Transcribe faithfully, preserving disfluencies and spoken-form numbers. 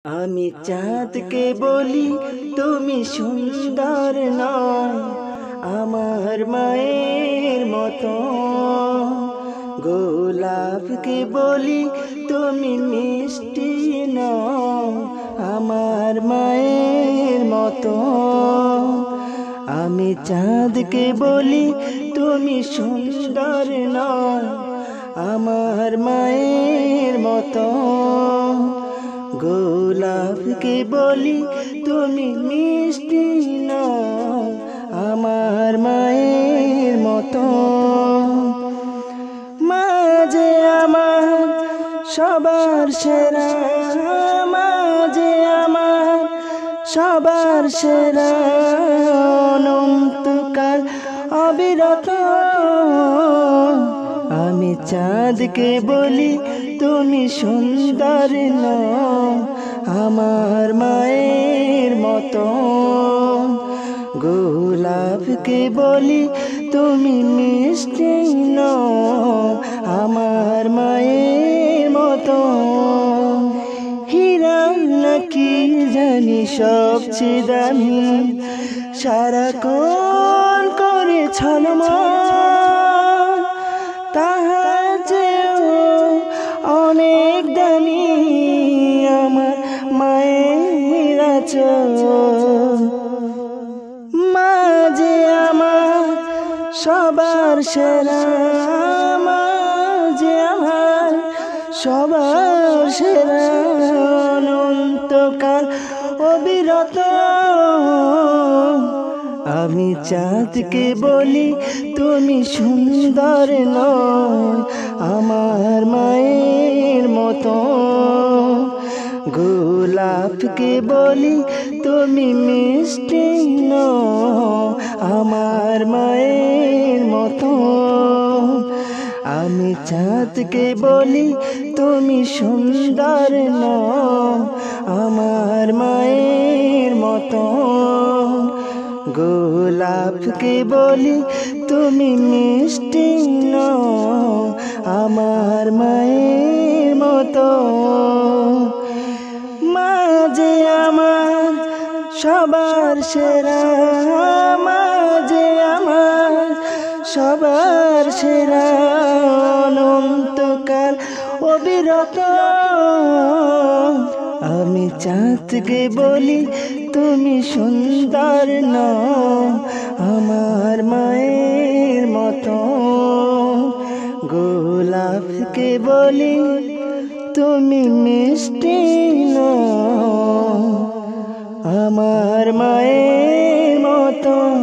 আমি চাঁদকে বলি তুমি সুন্দর নয় আমার মায়ের মতো, গোলাপকে বলি তুমি মিষ্টি নও আমার মায়ের মতো। আমি চাঁদকে বলি তুমি সুন্দর নয় আমার মায়ের মতো, গোলাপকে বলি তুমি মিষ্টি নও আমার মায়ের মতো। মা যে আমার সবার সেরা, মা যে আমার সবার সেরা, অনন্তকাল অবিরত। আমি চাঁদকে বলি তুমি সুন্দর নও আমার মায়ের মতো, গোলাপকে বলি তুমি মিষ্টি নও আমার মায়ের মতো। হীরা নাকি জানি সবচেয়ে দামি, সারাক্ষণ করে ছলমল, তাহার চেয়েও অনেক দামি আমার মায়ের আঁচল। মা যে আমার সবার সেরা, মা যে আমার সবার সেরা, অনন্তকাল অবিরত। আমি চাঁদকে বলি তুমি সুন্দর নয় আমার মায়ের মতো, গোলাপকে বলি তুমি মিষ্টি নও আমার মায়ের মতো। আমি চাঁদকে বলি তুমি সুন্দর নও আমার মায়ের মতো, গোলাপকে বলি তুমি মিষ্টি নও আমার মায়ের মতো। মা যে আমার সবার সেরা, মা যে আমার সবার সেরা, অনন্তকাল অবিরত। আমি চাঁদকে বলি তুমি সুন্দর নও আমার মায়ের মতো, গোলাপকে বলি তুমি মিষ্টি নও আমার মায়ের মতো।